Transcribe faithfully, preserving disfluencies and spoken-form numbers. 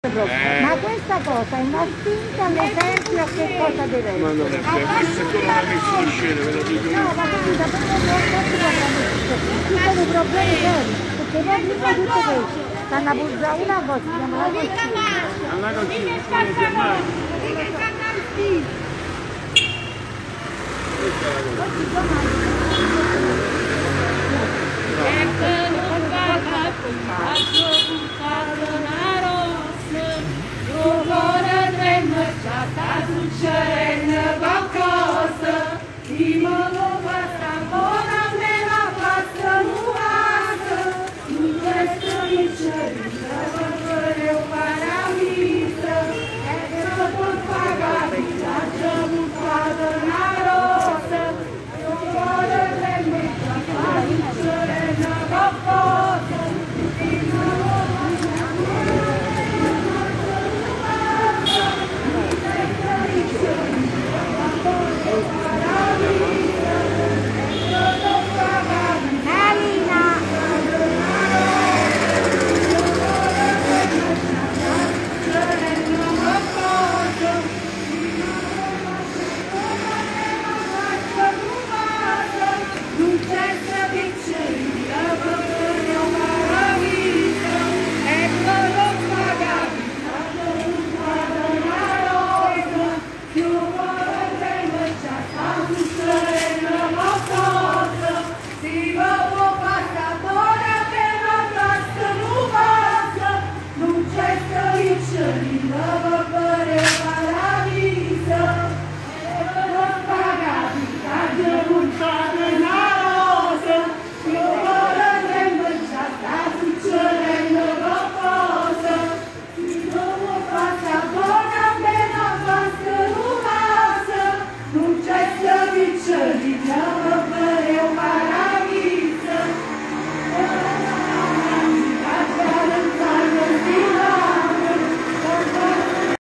Eh. Ma questa cosa è una spinta all'esempio che cosa deve essere? Ma non è vero, questo tu non hai messo in scena, ve lo dico io. No, ma capito, per me non ci sono problemi seri, perché poi prima di tutto questo stanno a buzzare una cosa, si chiama la cucina. Alla cucina, non si mai. Love